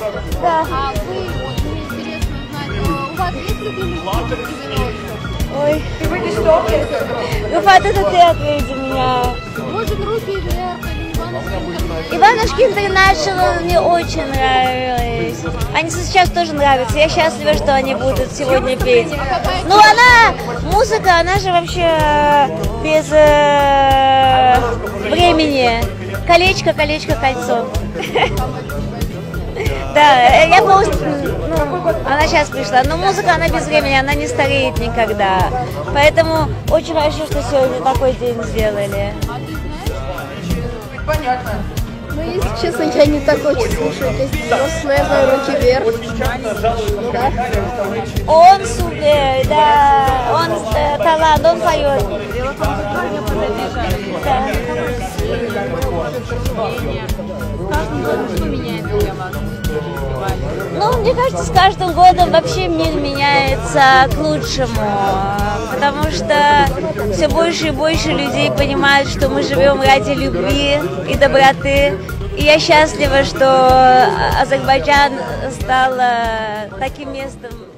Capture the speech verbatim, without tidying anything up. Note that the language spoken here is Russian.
Да. А вы, вот, мне интересно узнать, а у вас есть любимый стиль? Ой. Руфат, это ты ответь меня. Может, руки вверх или Иванушки? Иванушки Интернешнл мне очень нравились. Они сейчас тоже нравятся. Я счастлива, что они будут сегодня петь. Ну, она, музыка, она же вообще без э, времени. Колечко, колечко, кольцо. Да, я просто, ну, она сейчас пришла, но музыка, она без времени, она не стареет никогда. Поэтому очень хорошо, что сегодня такой день сделали. Понятно. Ну, если честно, я не так очень слушаю песни взрослые, я знаю «Руки вверх». Ну, да. Он супер, да, он э, талант, он поет. Да. Что меняется для вас? Ну, мне кажется, с каждым годом вообще мир меняется к лучшему, потому что все больше и больше людей понимают, что мы живем ради любви и доброты. И я счастлива, что Азербайджан стал таким местом,